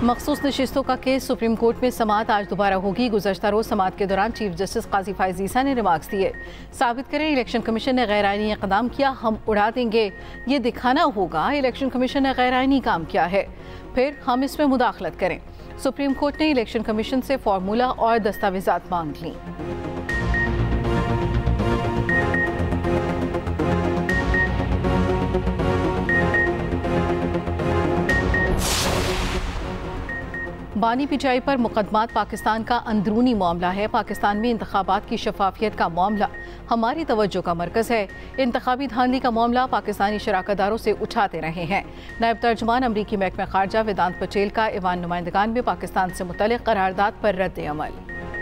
मखसूस नशिस्तों का case supreme court में समाअत आज दोबारा होगी। गुज़श्ता रोज समाअत के दौरान चीफ जस्टिस काजी फायज़ ईसा ने रिमार्क्स दिए। साबित करें इलेक्शन कमीशन ने गैर आईनी इक़दाम किया, हम उड़ा देंगे। ये दिखाना होगा इलेक्शन कमीशन ने गैर आईनी काम किया है, फिर हम इसमें मुदाखलत करें। सुप्रीम कोर्ट ने इलेक्शन कमीशन से फार्मूला और दस्तावेजात मांग ली। बानी पिटाई पर मुकदमात पाकिस्तान का अंदरूनी मामला है। पाकिस्तान में इंतखाबात की शफाफियत का मामला हमारी तवज्जो का मरकज़ है। इंतखाबी धांधली का मामला पाकिस्तानी शराकतदारों से उठाते रहे हैं। नायब तर्जुमान अमरीकी महकमा खारजा वेदांत पटेल का ऐवान नुमाइंदगान में पाकिस्तान से मुतल्लिक़ करारदाद पर रद्द अमल।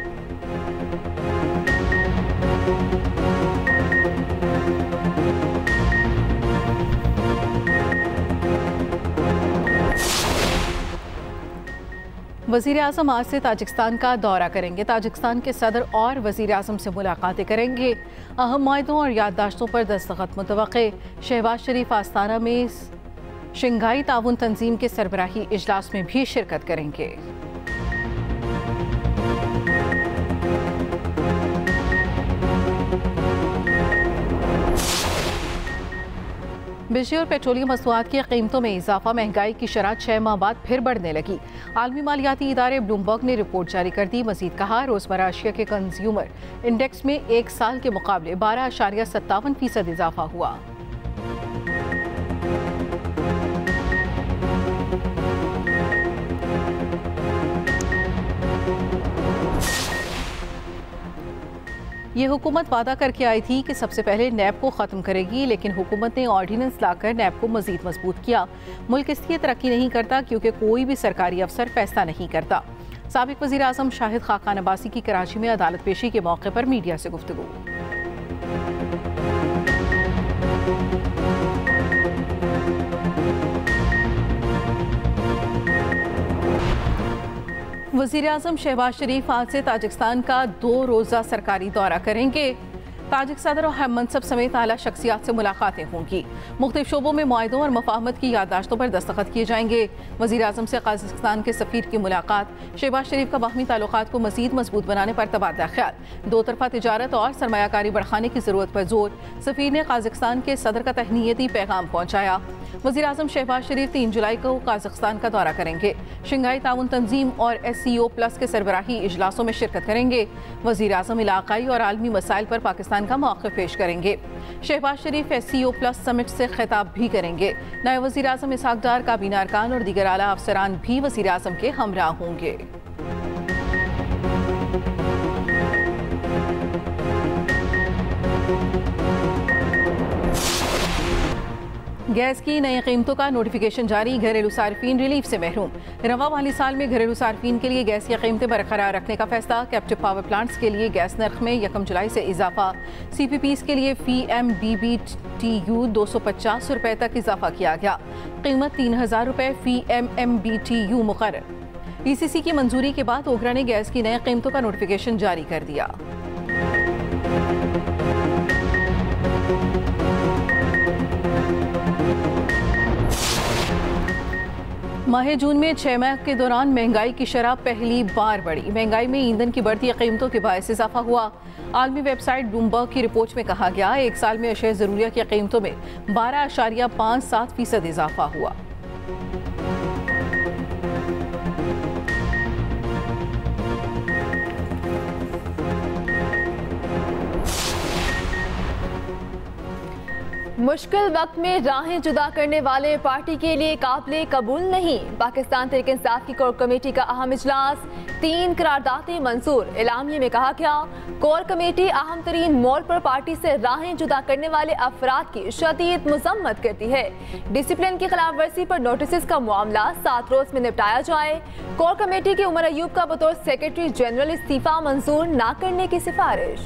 वज़ीर आज़म आज से ताजिकिस्तान का दौरा करेंगे। ताजिकिस्तान के सदर और वज़ीर आज़म से मुलाकातें करेंगे। अहम मायदों और याददाश्तों पर दस्तखत मुतवक्के। शहबाज शरीफ आस्ताना में शंघाई ताउन तंजीम के सरबराही इजलास में भी शिरकत करेंगे। बिजली और पेट्रोलियम मसनूआत की कीमतों में इजाफा, महंगाई की शरह 6 माह बाद फिर बढ़ने लगी। आलमी मालियाती इदारे ब्लूमबर्ग ने रिपोर्ट जारी कर दी। मजीद कहा, रोजमर्रा अशिया के कंज्यूमर इंडेक्स में एक साल के मुकाबले 12.57% इजाफा हुआ। ये हुकूमत वादा करके आई थी कि सबसे पहले नैब को ख़त्म करेगी, लेकिन हुकूमत ने ऑर्डिनेंस लाकर नैब को मजीद मजबूत किया। मुल्क इसलिए तरक्की नहीं करता क्योंकि कोई भी सरकारी अफसर फैसला नहीं करता। साबिक वज़ीर आज़म शाहिद खाकान अब्बासी की कराची में अदालत पेशी के मौके पर मीडिया से गुफ्तगू। वज़ीर आज़म शहबाज शरीफ आज से ताजिकिस्तान का 2 रोज़ा सरकारी दौरा करेंगे। ताजिक सदर और हम मनसब समेत आला शख्सियात से मुलाकातें होंगी। मुख्तलिफ शोबों में मुआहदों और मफाहमत की याददाश्तों पर दस्तखत किए जाएंगे। वज़ीर आज़म से काज़ाख्स्तान के सफ़ीर की मुलाकात। शहबाज शरीफ का बाहमी ताल्लुकात को मज़ीद मजबूत बनाने पर तबादला ख्याल। 2 तरफ़ा तिजारत और सरमायाकारी बढ़ाने की ज़रूरत पर जोर। सफ़ीर ने काज़ाख्स्तान के सदर का तहनीती पैगाम पहुँचाया। वज़ीर आज़म शहबाज शरीफ 3 जुलाई को काज़ाख्स्तान का दौरा करेंगे। शंघाई ताउन तंजीम और SCO+ के सरबराही इजलासों में शिरकत करेंगे। वज़ीर आज़म इलाक़ाई और आलमी मसाइल पर पाकिस्तान का मौक़िफ़ पेश करेंगे। शहबाज शरीफ SCO+ समिट से खिताब भी करेंगे। नायब वज़ीर आज़म इसहाक़ डार, काबीना अरकान और दीगर आला अफसरान भी वज़ीर आज़म के हमरा होंगे। गैस की नई कीमतों का नोटिफिकेशन जारी। घरेलू सार्फिन रिलीफ से महरूम। रवा वाली साल में घरेलू सार्फिन के लिए गैस की कीमतें बरकरार रखने का फैसला। कैप्टिव पावर प्लांट्स के लिए गैस नर्ख में 1 जुलाई से इजाफा। CPPs के लिए FMBBTU 250 रुपये तक इजाफा किया गया। कीमत 3000 रुपये FMBTU मुकर्रर। ECC की मंजूरी के बाद ओगरा ने गैस की नई कीमतों का नोटिफिकेशन जारी कर दिया। माह जून में 6 माह के दौरान महंगाई की शरह पहली बार बढ़ी। महंगाई में ईंधन की बढ़ती कीमतों के बायस इजाफा हुआ। आलमी वेबसाइट ब्लूमबर्ग की रिपोर्ट में कहा गया, एक साल में अशिया ज़रूरिया की कीमतों में 12.57% इजाफा हुआ। मुश्किल वक्त में राहें जुदा करने वाले पार्टी के लिए काबिल कबूल नहीं। पाकिस्तान तहरीक इंसाफ की कोर कमेटी का अहम इजलास, 3 करारदादें मंजूर। एलामिये में कहा गया, कोर कमेटी अहम तरीन मोड़ पर पार्टी से राहें जुदा करने वाले अफराद की शदीद मजम्मत करती है। डिसिप्लिन की खिलाफ वर्जी पर नोटिस का मामला 7 रोज में निपटाया जाए। कोर कमेटी के उमर अयूब का बतौर सेक्रेटरी जनरल इस्तीफा मंजूर न करने की सिफारिश।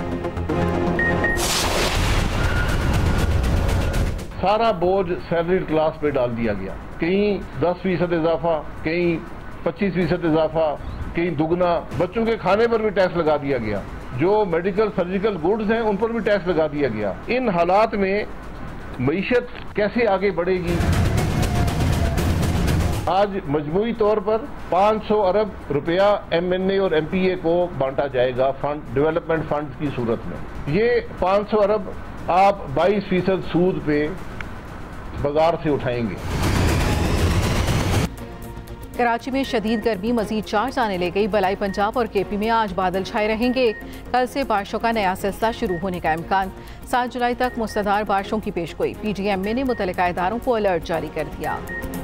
सारा बोझ सैलरीड क्लास पे डाल दिया गया। कहीं 10% इजाफा, कहीं 25% इजाफा, कहीं दुगना। बच्चों के खाने पर भी टैक्स लगा दिया गया। जो मेडिकल सर्जिकल गुड्स हैं उन पर भी टैक्स लगा दिया गया। इन हालात में मईशत कैसे आगे बढ़ेगी? आज मजमूई तौर पर 500 अरब रुपया MNA और MPA को बांटा जाएगा फंड, डेवलपमेंट फंड की सूरत में। ये 500 अरब आप 22% सूद पे बगार से उठाएंगे। कराची में शदीद गर्मी मजीद 4 जाने ले गई। बलाई पंजाब और KP में आज बादल छाए रहेंगे। कल से बारिशों का नया सिलसिला शुरू होने का इम्कान। 7 जुलाई तक मुसलधार बारिशों की पेशगोई। PGMA ने मुतल्लिका इदारों को अलर्ट जारी कर दिया।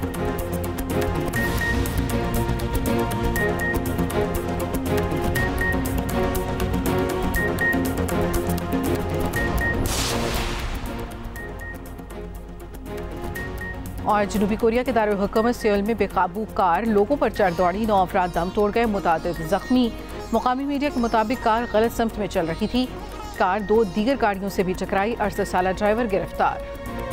और जनूबी कोरिया के दारुल हुकूमत सियोल में बेकाबू कार लोगों पर चढ़ दौड़ी। 9 अफराद दम तोड़ गए, मुतादिद जख्मी। मुकामी मीडिया के मुताबिक कार गलत समत में चल रही थी। कार 2 दीगर गाड़ियों से भी टकराई। 68 साला ड्राइवर गिरफ्तार।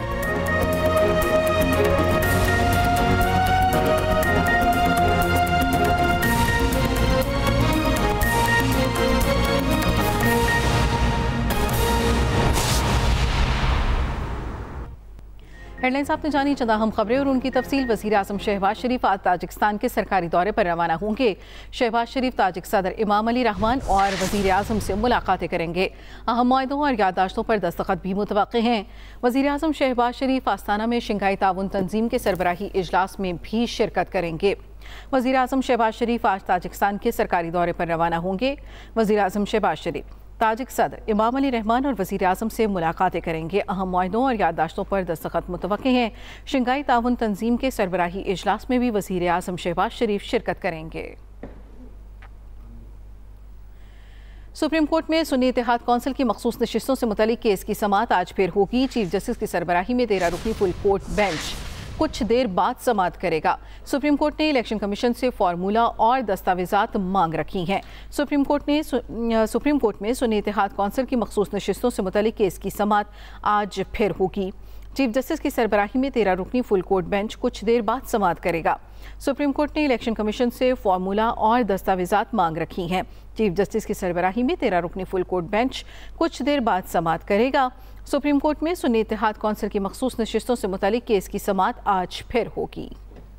हेडलाइंस आपने जानी, चंद अहम खबरें और उनकी तफसील। वज़ीर आज़म शहबाज शरीफ आज ताजिकिस्तान के सरकारी दौरे पर रवाना होंगे। शहबाज शरीफ ताजिक सदर इमाम अली रहमान और वज़ीर आज़म से मुलाकातें करेंगे। अहम मुआहदों और याददाश्तों पर दस्तखत भी मुतवक्किल हैं। वज़ीर आज़म शहबाज शरीफ आस्ताना में शंघाई ताउन तंजीम के सरबराही इजलास में भी शिरकत करेंगे। वज़ीर आज़म शहबाज शरीफ आज ताजिकिस्तान के सरकारी दौरे पर रवाना होंगे। वज़ीर आज़म शहबाज शरीफ ताजिक सदर इमाम अली रहमान और वज़ीर आज़म से मुलाकातें करेंगे। अहम मुआहदों और याददाश्तों पर दस्तखत मुतवक्किल हैं। शंघाई ताउन तंजीम के सरबराही इजलास में भी वज़ीर आज़म शहबाज शरीफ शिरकत करेंगे। सुप्रीम कोर्ट में सुन्नी इत्तेहाद कौंसिल की मखसूस नशिस्तों से मुतल्लिक केस की समाअत आज फिर होगी। चीफ जस्टिस की सरबराही में 13 रुकनी फुल कोर्ट बेंच कुछ देर बाद समाअत करेगा। सुप्रीम कोर्ट ने इलेक्शन कमीशन से फार्मूला और दस्तावेजात मांग रखी हैं। सुप्रीम कोर्ट में सुन्नी इत्तेहाद कौंसिल की मखसूस नशिस्तों से मुतल्लिक केस की समाअत आज फिर होगी। चीफ जस्टिस की सरबराही में 13 रुकनी फुल कोर्ट बेंच कुछ देर बाद समाअत करेगा। सुप्रीम कोर्ट ने इलेक्शन कमीशन से फार्मूला और दस्तावेजात मांग रखी हैं। चीफ जस्टिस की सरबराही में 13 रुकनी फुल कोर्ट बेंच कुछ देर बाद समाअत करेगा। सुप्रीम कोर्ट में सुन्नी इत्तेहाद कौंसिल की मखसूस नशिस्तों से मुतल्लिक केस की समाअत आज फिर होगी।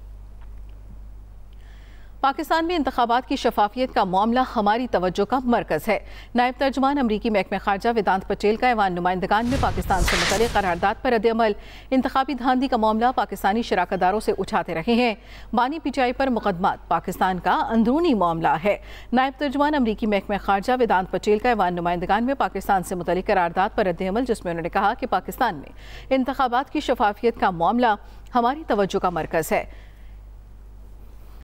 पाकिस्तान में इंतखाबात की शफाफियत का मामला हमारी तवज्जो का मरकज है। नायब तर्जुमान अमरीकी महकमे खारजा वेदांत पटेल का ऐवान नुमाइंदगान में पाकिस्तान से मुतल्लिक करारदाद पर रद्द-ए-अमल। इंतखाबी धांधली का मामला पाकिस्तानी शराकतदारों से उठाते रहे हैं। बानी PTI पर मुकदमात पाकिस्तान का अंदरूनी मामला है। नायब तर्जुमान अमरीकी महकमे खारजा वेदांत पटेल का ऐवान नुमाइंदगान में पाकिस्तान से मुतल्लिक करारदाद पर रद्द-ए-अमल, जिसमें उन्होंने कहा कि पाकिस्तान में इंतखाबात की शफाफियत का मामला हमारी तवज्जो का मरकज है।